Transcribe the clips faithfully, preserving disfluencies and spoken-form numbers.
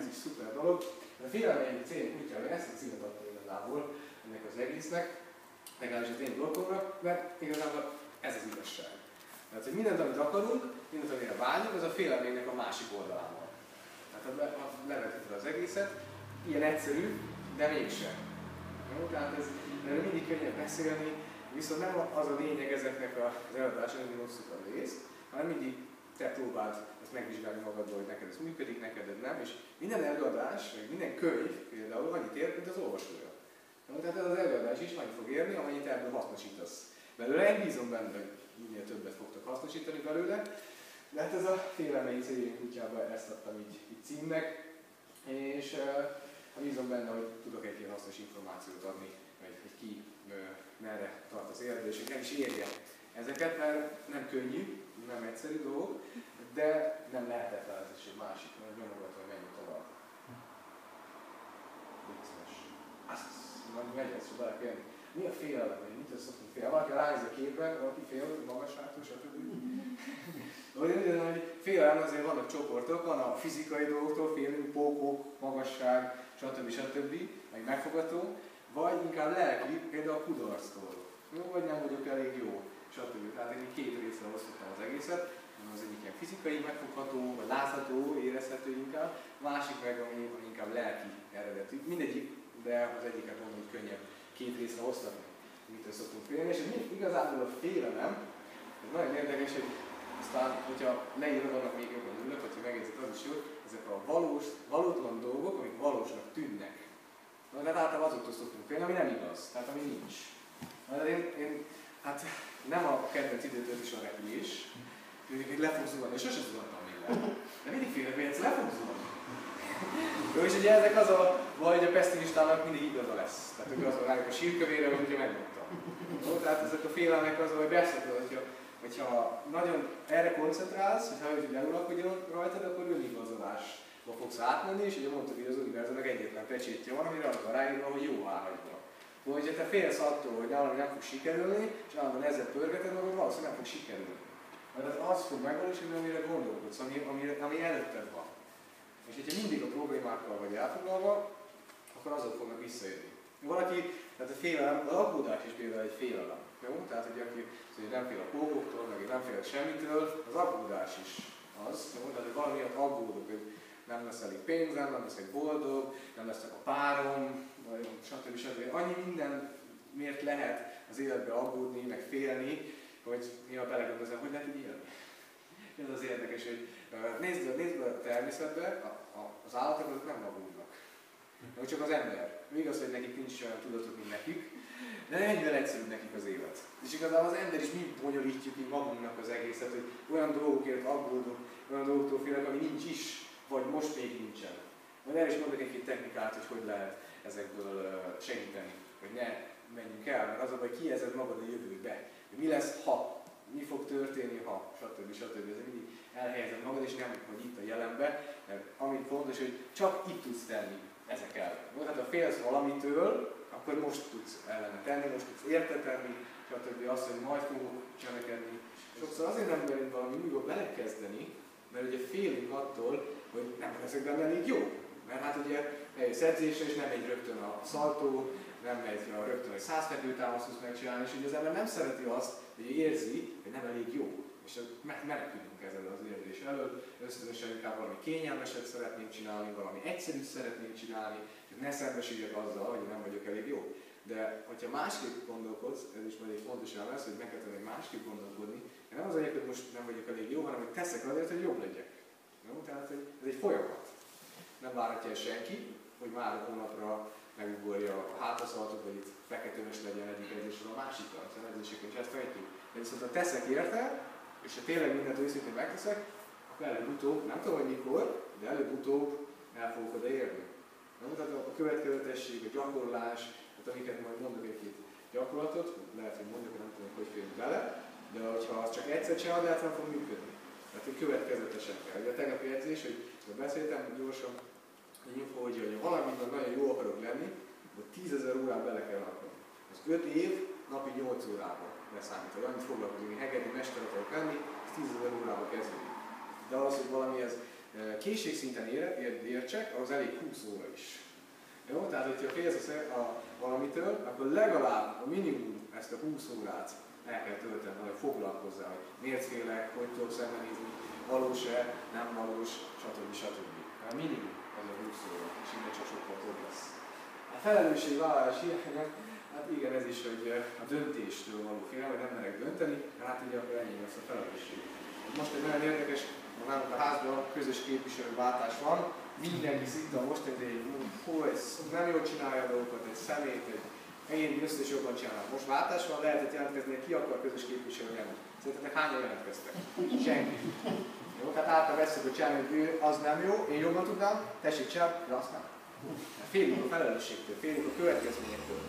is szuper dolog. A félelmeink célunk útjára ezt a címet adta igazából ennek az egésznek, legalábbis az én blokkomnak, mert igazából ez az igazság. Tehát, hogy mindent, amit akarunk, mindent, amire vágyunk, az a félelménynek a másik oldalán van. Tehát ha levetítve az egészet, ilyen egyszerű, de mégsem. Jó? Tehát ez, erről mindig könnyebb beszélni, viszont nem az a lényeg ezeknek az előadásoknak, hogy osszuk a részt, hanem mindig te próbáld ezt megvizsgálni magadból, hogy neked ez működik, neked nem, és minden előadás, vagy minden könyv például annyit ér, mint az olvasója. Jó? Tehát ez az előadás is annyit fog érni, amennyit ebből hasznosítasz belőle. Én bízom benne, hogy minél többet fogtok hasznosítani belőle, de hát ez a félelmei céljunk útjában ezt adtam így, így címnek, és uh, bízom benne, hogy tudok egy ilyen hasznos információt adni, hogy, hogy ki uh, merre tart az életbe, és hogy nem is érje ezeket, mert nem könnyű, nem egyszerű dolog, de nem lehetetlen ez is egy másik, mert nyomogatva menjünk tovább. Vicces. Azt megy ezt, hogy belekérni. Mi a félelem? Mitől szoktunk félni? Valaki ránéz a képben, valaki fél, magasságtól, stb. Félelem azért vannak csoportok, van a fizikai dolgoktól félünk, pókok, magasság, stb. stb. Meg megfogató, vagy inkább lelki, például a kudarctól. Jó, vagy nem vagyok elég jó, stb. Tehát én két részre osztottam az egészet. Az egyik ilyen fizikai, megfogható, vagy látható, érezhető inkább, másik meg, ami inkább lelki eredetű. Mindegyik, de az egyiket mondom, hogy könnyebb két részre osztatni, mitől szoktunk félni. És ez igazából a félelem, ez nagyon érdekes, hogy aztán, hogyha leírva vannak még jobban ülök, hogyha megérzik az is jó, ezek a valós, valótlan dolgok, amik valósnak tűnnek. Na, de általában azoktól szoktunk félni, ami nem igaz, tehát ami nincs. Na, de én, én, hát nem a kedvenc időtöltés a repülés, hogy le fog zuhanni, és sosem zuhantam még le. De mindig félek, hogy egyszer le fog zuhanni. Jó, és ugye ezek az a baj, hogy a pessimistának mindig igaza lesz. Tehát hogy azon rájuk a sírkövére, hogy ugye megmondtam. Jó, tehát ezek a félelmek az, hogy beszélhető, hogyha, hogyha nagyon erre koncentrálsz, hogyha hogy eluralkodjon rajtad, akkor önigazolásba fogsz átmenni, és ugye mondtuk, hogy az univerzumnak egyetlen pecsétje van, amire az van ráírva, hogy jó áhagyva. Hogyha te félsz attól, hogy valami nem fog sikerülni, és állandóan ezzel pörgeted magad, valószínűleg nem fog sikerülni. Mert az fog megvalósulni, amire gondolkodsz, ami, ami, ami előtted van. És hogyha mindig a problémákkal vagy elfoglalva, akkor azok fognak visszajönni. Valaki, tehát a félelem, az aggódás is például egy félelem. Jó? Tehát, hogy aki hogy nem fél a pókoktól, meg nem fél semmitől, az aggódás is az. Jó? Tehát, hogy valami miatt aggódok, hogy nem lesz elég pénzem, nem leszek boldog, nem leszek a párom, vagy stb. stb. Annyi minden miért lehet az életbe aggódni, meg félni, hogy néha belegondolom, hogy lehet így élni. Ez az érdekes, hogy nézd, nézd a természetbe, a, a, az állatok azok nem aggódnak. Nem csak az ember. Igaz, hogy nekik nincs olyan tudatuk, mint nekik, de ennyivel egyszerűbb nekik az élet. És igazából az ember is mi bonyolítjuk ki magunknak az egészet, hogy olyan dolgokért aggódunk, olyan dolgoktól félek, ami nincs is, vagy most még nincsen. Majd el is mondok egy-két technikát, hogy hogy lehet ezekből segíteni, hogy ne menjünk el, mert az a baj, kijelzed magad a jövőbe. Mi lesz, ha? Mi fog történni, ha? Stb. Stb. Ez mindig elhelyezed magad, és nem hogy itt a jelenbe, mert amit fontos, hogy csak itt tudsz tenni ezek ellen. Tehát ha félsz valamitől, akkor most tudsz ellene tenni, most tudsz érte tenni, stb. Azt, hogy majd fogok cselekedni. Sokszor azért nem merünk valami újból belekezdeni, mert ugye félünk attól, hogy nem leszek benne elég jó. Mert hát ugye eljössz edzésre, és nem megy rögtön a szaltó, nem megy a rögtön egy száz fekvőtámaszt tudsz megcsinálni, és ugye az ember nem szereti azt, hogy érzi, hogy nem elég jó. És menekülünk ezzel az érzés elől, ösztönösen inkább valami kényelmeset szeretnénk csinálni, valami egyszerűt szeretnénk csinálni, hogy ne szembesüljek azzal, hogy nem vagyok elég jó. De hogyha másképp gondolkodsz, ez is majd egy fontos elem lesz, hogy meg kell tenni másképp gondolkodni, de nem az anyag, hogy most nem vagyok elég jó, hanem hogy teszek azért, hogy jobb legyek. No? Tehát ez egy folyamat. Nem várhatja el senki, hogy már a hónapra megugorja a hátaszaltot, vagy itt feketőmös legyen egyik edzésről a másikra, hiszen edzéseken is ezt fejtjük. De viszont ha teszek érte, és ha tényleg mindent őszintén megteszek, akkor előbb-utóbb, nem tudom, hogy mikor, de előbb-utóbb el fogok oda érni. Na, tehát a következetesség, a gyakorlás, tehát amiket majd mondok egy-két gyakorlatot, lehet, hogy mondjuk, hogy nem tudom, hogy férünk bele, de ha azt csak egyszer csinálod, lehet nem fog működni. Tehát, hogy következetesen kell. Ugye a tegnapi edzés, hogy beszéltem gyorsan, egy info, hogy ha valamiben nagyon jó akarok lenni, akkor tízezer órát bele kell rakni. Az öt év napi nyolc órában leszámít, hogy annyit foglalkozik, hogy hegedű mester akarok lenni, ez tízezer órába kezdődik. De az, hogy valamihez készségszinten ér, értsek, ahhoz elég húsz óra is. Jó? Tehát, hogyha félsz a, a valamitől, akkor legalább a minimum ezt a húsz órát el kell tölteni, hogy foglalkozzál, hogy miért félek, hogy tudok szembenézni, valós-e, nem valós, stb. stb. A minimum az a húsz óra, és innen csak sokkal több lesz. A felelősségvállalás hiánya, hát igen, ez is, hogy a döntéstől való félelem, hogy nem merek dönteni, hát így akkor ennyi lesz a felelősség. Most egy nagyon érdekes, nálunk a házban közös képviselőváltás van, mindenki szinte most egy, hú, ez nem jól csinálja a dolgokat, egy szemét, egy én összes jobban csinálom. Most váltás van, lehetett jelentkezni, hogy ki akar közös képviselő lenni. Szerintetek hányan jelentkeztek? Senki. Jó, tehát általában veszük, hogy csinálni, hogy ő az nem jó, én jobban tudnám, tessék csinálni, de azt nem. Félünk a felelősségtől, félünk a következményektől.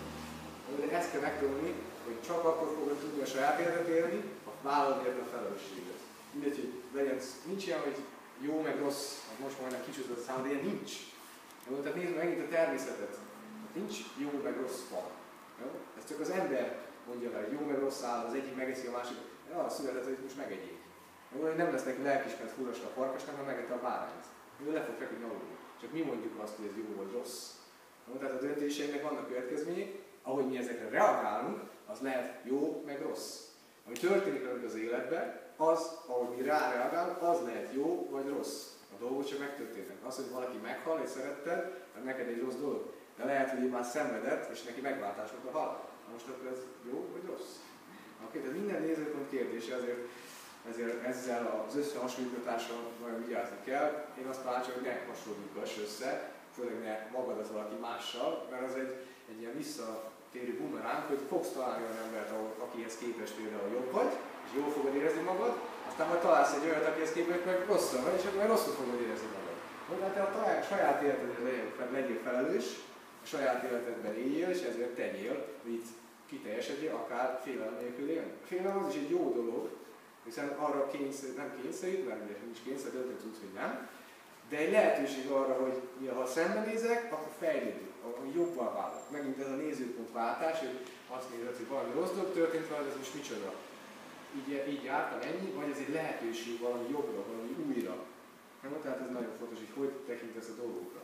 De ezt kell megtanulni, hogy csak akkor fogod tudni a saját életet élni, ha vállalod érte a felelősséget. Mindegy, hogy legyen, nincs ilyen, hogy jó meg rossz, most majdnem kicsúszott a számot, de ilyen nincs. Jó, tehát nézd megint a természetet. Nincs jó meg rossz van. Jó? Ez csak az ember mondja le, hogy jó meg rossz áll, az egyik megeszi a másik, de arra született, hogy most megegyék. Jó, hogy nem lesz neki lelkismert furrasra a farkasnak, hanem megette a bárányt. Ő le fog feküdni aludni. Csak mi mondjuk azt, hogy ez jó vagy rossz. Jó, tehát a döntéseinknek vannak következményei, ahogy mi ezekre reagálunk, az lehet jó meg rossz. Ami történik velünk az életben, az, ahogy mi rá reagálunk, az lehet jó vagy rossz. A dolgok csak megtörténnek. Az, hogy valaki meghal és szeretted, az neked egy rossz dolog. De lehet, hogy ő már szenvedett, és neki megváltás volt a halál. Most akkor ez jó vagy rossz? Oké, tehát minden nézőpont kérdése, ezért, ezért ezzel az összehasonlítatással nagyon vigyázni kell. Én azt tanácsolom, hogy ne hasonlítass össze, főleg ne magadat valaki mással, mert az egy, egy ilyen visszatérő bumeránk, hogy fogsz találni olyan embert, akihez képest például jobb vagy, és jól fogod érezni magad, aztán majd találsz egy olyat, akihez képest meg rosszul vagy, és akkor majd rosszul fogod érezni magad. Tehát te a talál, saját életedben legyél felelős, a saját életedben éljél, és ezért tegyél, hogy itt kiteljesedjél, akár félelem nélkül élni. A félelem az is egy jó dolog, hiszen arra kényszerít, nem kényszerít, mert ugye nincs kényszer, de tudsz, hogy nem, de egy lehetőség arra, hogy mi, ha szembenézek, akkor fejlődünk, akkor jobban válok. Megint ez a nézőpontváltás, hogy azt nézed, hogy valami rossz dolog történt veled, ez most micsoda. Így, így jártam ennyi, vagy ez egy lehetőség valami jobbra, valami újra. Nem, tehát ez nagyon fontos, hogy hogy tekintesz a dolgokra.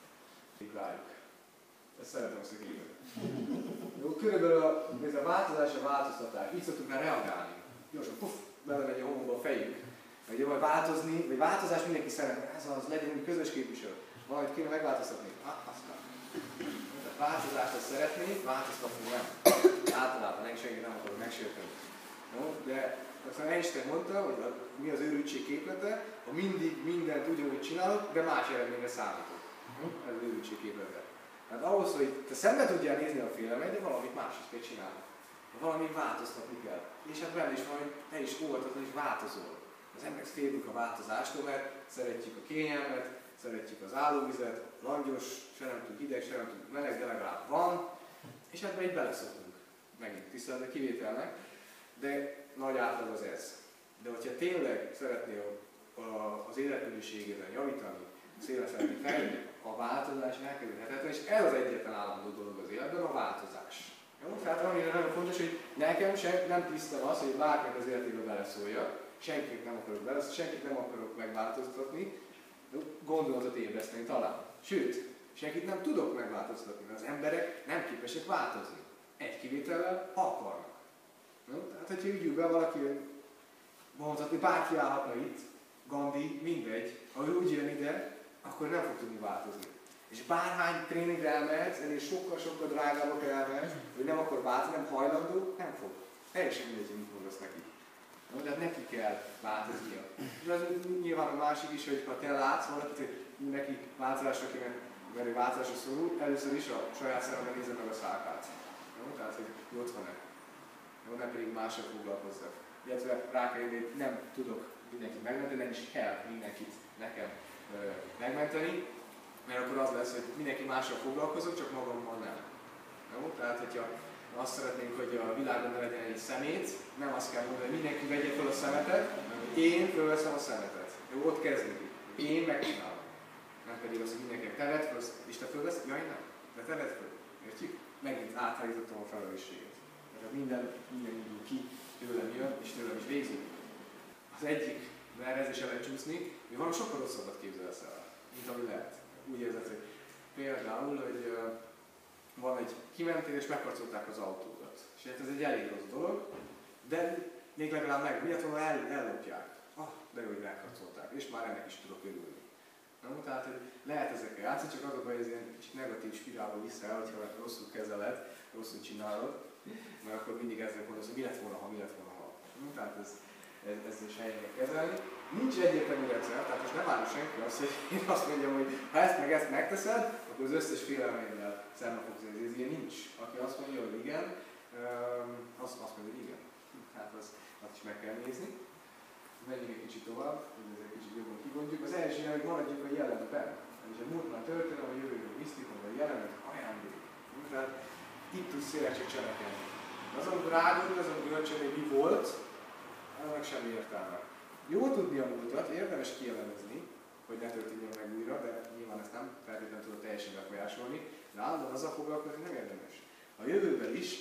Így rájuk. Ezt szeretem azt a képet. Jó, körülbelül a, ez a változás, a változtatás. Így szoktunk már reagálni. Gyorsan, puff, belemegy a homokba a fejünk. Vagy majd változni, vagy változás mindenki szeretne. Ez az, legyen úgy közös képviselő. Valamit kéne megváltoztatni. Ah, azt nem. Tehát változást azt szeretné, változtatni nem. Általában nem senki nem akarod megsérteni. No, de aztán Einstein mondta, hogy a, mi az őrültség képlete, ha mindig mindent ugyanúgy csinálod, de más eredményre számítok. Ez az őrültség képlete. Tehát ahhoz, hogy te szembe tudjál nézni a félelmet, de valamit máshogy kell csinálni. Valami változtatni kell. És hát benne is van, hogy te is óvatatlan is változol. Az emberek félünk a változástól, mert szeretjük a kényelmet, szeretjük az állóvizet, langyos, se nem tud hideg, se nem tud meleg, de legalább van. És hát be így beleszokunk. Megint tiszteletben kivételnek. De nagy átlag az ez. De hogyha tényleg szeretnél az életminőségében javítani, szépen szeretnél fejlődni, a változás elkerülhetetlen, és ez az egyetlen állandó dolog az életben, a változás. Jó? Tehát amire nagyon fontos, hogy nekem sem nem tisztem az, hogy bárkinek az életébe beleszóljak, senkit nem akarok beleszólni, senkit nem akarok megváltoztatni, gondolatot ébreszteni talán. Sőt, senkit nem tudok megváltoztatni, mert az emberek nem képesek változni. Egy kivétellel akarnak. No? Tehát, hogyha úgy ül be valaki, mondhatni, bárki állhatna itt, Gandhi, mindegy, ha ő úgy jön ide, akkor nem fog tudni változni. És bárhány tréningre elmehetsz, ennél sokkal-sokkal drágábbak elmehetsz, hogy nem akar változni, nem hajlandó, nem fog. Teljesen mindegy, hogy mit mondasz neki. No? Tehát neki kell változnia. És az nyilván a másik is, hogy ha te látsz valakit, hogy neki változásra kéne, mert ő változásra szorul, először is a saját szemben nézze meg a szálkát. No? Tehát, hogy ott van-e. Jó, nem pedig mással foglalkozzak. Illetve rá kell írni, hogy nem tudok mindenkit megmenteni, nem is kell mindenkit nekem ö, megmenteni, mert akkor az lesz, hogy mindenki mással foglalkozok, csak magammal nem. Jó? Tehát, hogyha azt szeretnénk, hogy a világon ne legyen egy szemét, nem azt kell mondani, hogy mindenki vegye fel a szemetet, hanem én fölveszem a szemetet. Jó, ott kezdődik. Én megcsinálom. Nem pedig az, hogy mindenkinek te vedd föl, és te fölvesz? Jaj, nem. De te vedd föl. Értjük? Megint áthárítottam a felelősséget. Tehát minden, minden indul ki, tőlem jön, és tőlem is végzik. Az egyik mert ez is el lehet csúszni, még valami sokkal rosszabbat képzelsz el, mint ami lehet. Úgy érzed, hogy például, hogy uh, van egy kimentél és megkarcolták az autódat. És ez egy elég rossz dolog, de még legalább meg, miért volna el, ellopják. Ah, de jó, hogy megkarcolták, és már ennek is tudok örülni. No, tehát, hogy lehet ezekkel játszani, csak az a baj, hogy ez ilyen kicsit negatív spirálba vissza el, hogyha rosszul kezeled, rosszul csinálod, mert akkor mindig ezzel gondolsz, hogy mi lett volna, ha mi lett volna, ha. No, tehát ez, ez, ez is helyén kell kezelni. Nincs egyértelmű recept, tehát most nem várja senki azt, hogy én azt mondjam, hogy ha ezt meg ezt megteszed, akkor az összes félelméddel szembe fogsz nézni. Ez ilyen nincs. Aki azt mondja, hogy igen, azt, azt mondja, hogy igen. Hát azt, azt is meg kell nézni. Menjünk egy kicsit tovább, hogy ez egy kicsit jobban kigondjuk. Az első, hogy maradjunk a jelenben. És a múltban történelem, a jövőben misztikum, a jelenet ajándék. Tehát itt tudsz széleség cselekedni. Azon rágod, azon görcsön, hogy mi volt, annak semmi értelme. Jó tudni a múltat, érdemes kielemezni, hogy ne történjen meg újra, de nyilván ezt nem feltétlenül tudod teljesen befolyásolni, de állandóan azzal foglalkozni nem érdemes. A jövőben is,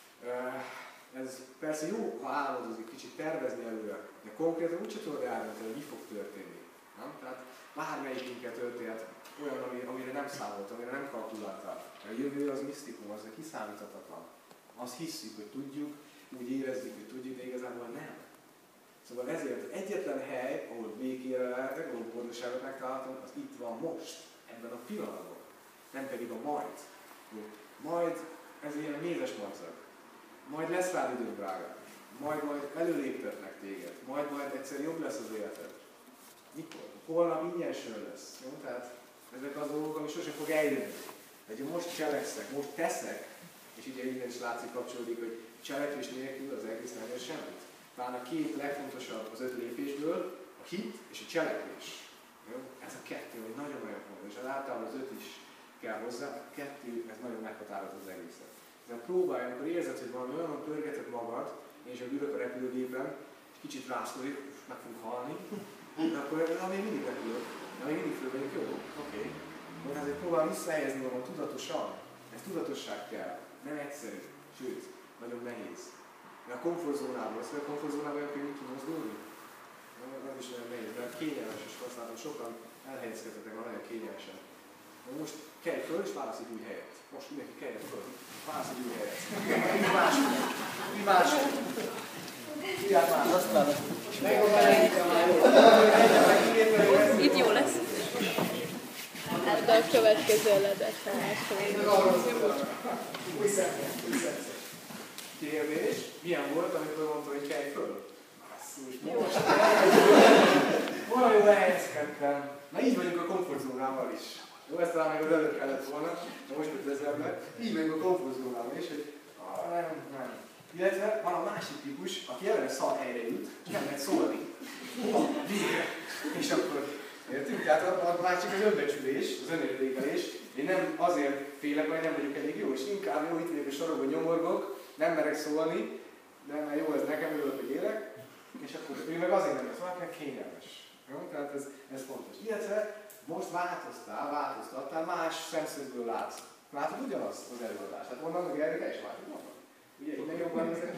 ez persze jó, ha álmodozik, kicsit tervezni előre, de konkrétan úgyse tudod eldönteni, hogy mi fog történni. Nem? Tehát bármelyikünkkel történhet olyan, amire nem számolt, amire nem kalkuláltál. A jövő az misztikum, az kiszámíthatatlan. Azt hisszük, hogy tudjuk, úgy érezzük, hogy tudjuk, de igazából nem. Szóval ezért egyetlen hely, ahol békére lehetek, ahol boldogságot megtalálhatunk, az itt van most, ebben a pillanatban. Nem pedig a majd. Majd ez ilyen mézes madzag. Majd lesz rád idő, drágám. Majd majd előléptetnek téged. Majd majd egyszer jobb lesz az életed. Mikor? Holnap ingyen sör lesz. Jó? Tehát ezek az dolgok, ami sosem fog eljönni. De most cselekszek, most teszek, és ugye innen is látszik kapcsolódik, hogy cselekvés nélkül az egész nem ér semmit. Talán a két legfontosabb az öt lépésből, a hit és a cselekvés. Jó? Ez a kettő, hogy nagyon-nagyon fontos, és általában az öt is kell hozzá, a kettő, ez nagyon meghatároz az egészet. Ezzel próbálj, amikor érzed, hogy valami olyan pörgeted magad, én is ülök a repülőgépen, és kicsit rászkodik, meg fogunk halni, de akkor na, még mindig repülök, de még mindig fölvegyük, jó, oké. Okay. De azért próbálom visszahelyezni magam tudatosan, ez tudatosság kell, nem egyszerű, sőt, nagyon nehéz. De a komfortzónából, ezt a komfortzónából olyan könnyű kimozdulni? Az is nagyon nehéz, mert kényelmes is használom, sokan elhelyezkedhetek már nagyon kényelmesen. Most kelj föl és válasz egy új helyet. Most mindenki keljen föl, válasz egy új helyet. Mi másik? Mi másik? Tudják már, azt válasz. Itt jó lesz. Hát a következő ledesre Új szemben, új szemben. Kérdés, milyen volt, amikor mondta, hogy kelj föl? Basszus, most olyan jól elhelyezkedtem. Na így vagyunk a komfortzónával is. Jó, ezt talán meg az előtt kellett volna, de most jött eszembe. Így vagyunk a komfortzónával is, hogy ah, nem, nem. Illetve van a másik típus, aki eleve szar helyre jut, és nem lehet szólni. Oh, végre! És akkor, értünk? Tehát már csak az önbecsülés, az önértékelés. Én nem azért félek, mert nem vagyok elég jó, és inkább jó, itt vagyok a sorokban nyomorgok, nem merek szólni, de már jó, ez nekem örülök, hogy élek, és akkor ő meg azért nem lesz, valakinek kényelmes. Jó? Tehát ez, ez fontos. Illetve most változtál, változtattál, más szemszögből látsz. Látod ugyanazt az előadást. Tehát onnan meg erre is látod magad. Ugye innen jobban nézek?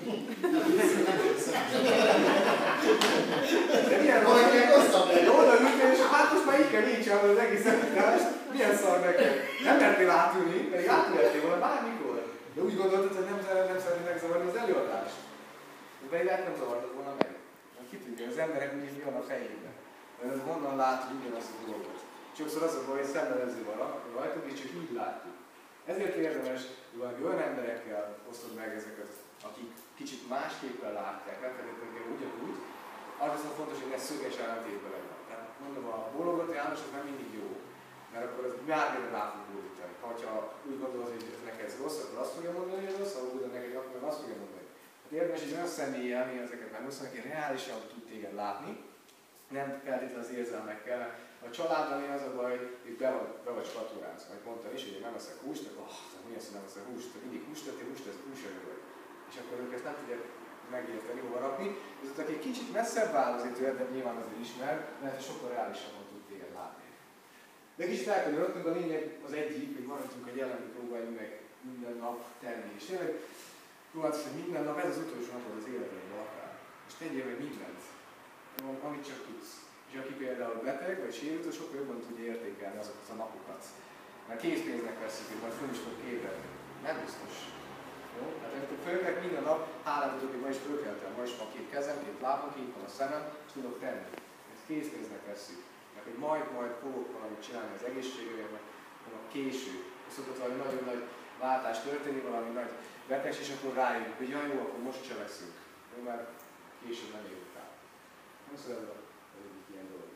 De milyen rosszabb? Oda ültél, és hát most már így kell így csinálni az egész előadást. Milyen szar neked? Nem mertél átülni, pedig átülhettél volna bármikor. De úgy gondoltad, hogy nem, nem szeretnél megzavarni az előadást. De pedig lehet nem zavartad volna meg. Ki tudja, az emberek úgy mi van a fejében. Mert ez honnan látjuk ugyanazt a dolgot. Sokszor az a baj, hogy szemmelező rajtuk, és csak így látjuk. Ezért érdemes, hogy valami olyan emberekkel osztod meg ezeket, akik kicsit másképpen látják, nem feltétlenül ugyanúgy, az viszont fontos, hogy ne szöges ellentétben legyen. Tehát mondom, a bólogató János az nem mindig jó, mert akkor az bármilyen rá fog bódítani. Ha úgy gondolod, hogy ez neked rossz, akkor azt fogja mondani, hogy rossz, ha úgy gondolod neked, akkor azt fogja mondani. Hát érdemes egy olyan személlyel mi ezeket megosztani, aki reálisan tud téged látni, nem feltétlenül az érzelmekkel. A családban az a baj, hogy be vagy, be vagy spatulázva. Majd mondtam is, hogy én nem eszek húst, akkor oh, mi az, hogy nem eszek húst, te mindig húst tettél, húst, ez húsevő vagy. És akkor ők ezt nem tudják megérteni, hova rakni. Viszont aki egy kicsit messzebb áll azért tőled, de nyilván azért ismer, lehet, hogy sokkal reálisabban tud téged látni. De kicsit elkanyarodtunk, a lényeg az egyik, hogy maradjunk a jelenben, próbáljunk meg minden nap tenni. És tényleg próbálsz, hogy minden nap, ez az utolsó napod az életedben akár. És tegyél meg mindent. amit csak tudsz. És aki például beteg vagy sérült, sokkal jobban tudja értékelni azokat a napokat. Mert készpénznek veszük, hogy majd föl is fog ébredni. Nem biztos. Jó? Hát amikor fölkelek minden nap, hálát adok, hogy ma is fölkeltem, ma is van két kezem, két lábam, két van a szemem, és tudok tenni. Ezt készpénznek veszük. Mert hogy majd, majd fogok valamit csinálni az egészségügyemnek, hanem késő. Szokott valami nagyon nagy váltás történni, valami nagy betegség, és akkor rájövünk, hogy jaj, jó, akkor most cselekszünk. Jó, mert később nem érünk rá. Nem szóval ez egyik ilyen dolog.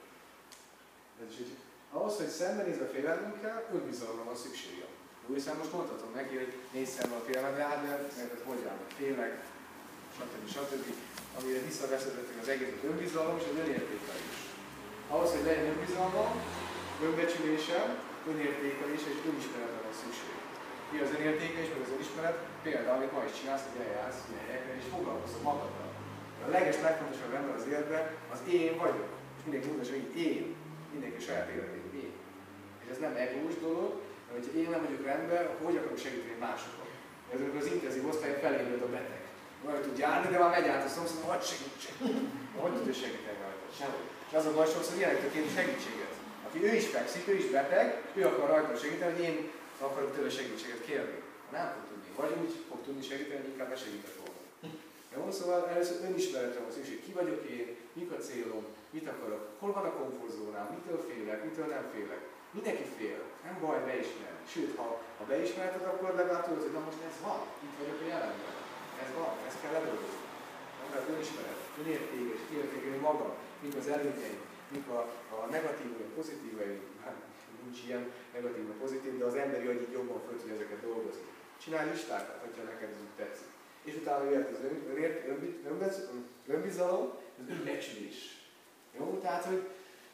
Ez is így. Ahhoz, hogy szembenézve félelmünk kell, önbizalomra van szüksége. Jó, hiszen most mondhatom neki, hogy négy szemben a félelmet, de hát mert hogy állok, félek, stb. stb. Amire visszavezethetünk az egész önbizalom és az önértékelés. Ahhoz, hogy legyen önbizalmam, önbecsülésem, önértékelés és önismeretre van szükség. Mi az önértékelés, meg az önismeret? Például, amit ma is csinálsz, hogy eljársz ilyen helyekre és foglalkozol magaddal. A leges legfontosabb ember az életben az én vagyok. És mindenki mondja, hogy én. Mindenki saját életében én. És ez nem egós dolog, mert hogyha én nem vagyok rendben, akkor hogy akarok segíteni másokon? Ez amikor az intenzív osztályon felébred a beteg. Olyan tud járni, de már megy át a szomszédon, hadd segítsen. Hogy tudja segíteni rajta? Semmi. És az a baj, sokszor ilyenek kéne segítséget. Aki ő is fekszik, ő is beteg, ő akar rajta segíteni, hogy én akarok tőle segítséget kérni. Nem fog tudni. Vagy úgy fog tudni segíteni, hogy inkább ne segített volna. Jó, szóval először önismeretre van szükség. Ki vagyok én, mik a célom, mit akarok, hol van a komfortzónám, mitől félek, mitől nem félek. Mindenki fél, nem baj beismerni. Sőt, ha, ha beismerted, akkor legalább tudod, hogy na most ez van, itt vagyok a jelenben. Ez van, ezt kell ledolgozni. Tehát önismeret, önértékelés, kiértékelni magam, mik az előnyeim, mik a, a negatívaim, pozitívaim, hát nincs ilyen negatív, pozitív, de az emberi agy így jobban föl tudja ezeket dolgozni. Csinálj listákat, hogyha neked ez úgy tetszik. És utána jött az ön, ön, ön, önbizalom, az önbecsülés. Jó? Tehát, hogy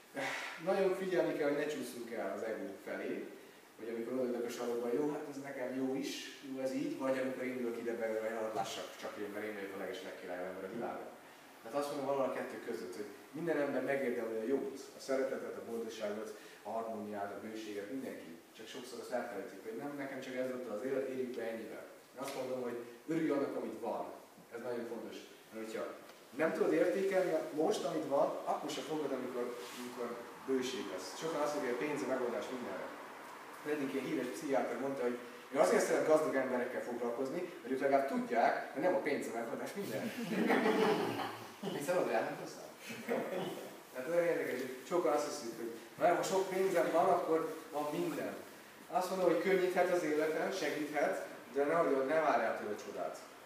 nagyon figyelni kell, hogy ne csúszunk el az ego felé, hogy amikor odaülök a sarokban, jó, hát ez nekem jó is, jó ez így, vagy amikor indulok ide belőle, hogy hát lássak csak én, mert én vagyok a leges legkirályabb ember a világon. Tehát azt mondom valahol a kettő között, hogy minden ember megérdemli a jót, a szeretetet, a boldogságot, a harmóniát, a bőséget, mindenki. Csak sokszor azt elfelejtjük, hogy nem nekem csak ez volt az élet, éljük be ennyivel. Én azt mondom, hogy örülj annak, amit van. Ez nagyon fontos. Mert hogyha nem tudod értékelni most, amit van, akkor sem fogod, amikor, amikor bőség lesz. Sokan azt mondja, hogy a pénz a megoldás mindenre. Az egyik ilyen híres pszichiáter mondta, hogy én azért szeret gazdag emberekkel foglalkozni, mert ők legalább tudják, hogy nem a pénz a megoldás mindenre. Még szabad elhányoztál? Tehát olyan érdekes, hogy sokan azt hiszik, hogy ha sok pénzem van, akkor van minden. Azt mondom, hogy könnyíthet az életen, segíthet, de ne, ne várjál tőle csodát.